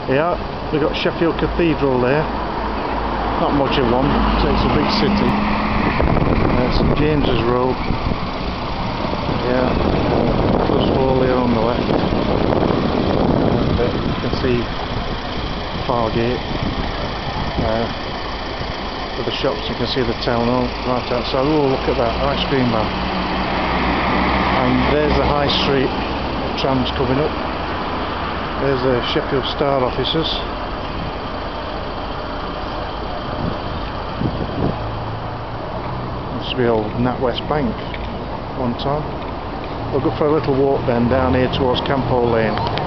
Yeah, we've got Sheffield Cathedral there. Not much of one, so it's a big city. St James's Road. Yeah, Trust Hall here on the left. You can see Fargate. For the shops, you can see the town hall right outside. Oh, look at that ice cream van. And there's the high street, the trams coming up. There's the Sheffield Star offices. Used to be old NatWest Bank one time. We'll go for a little walk then down here towards Campo Lane.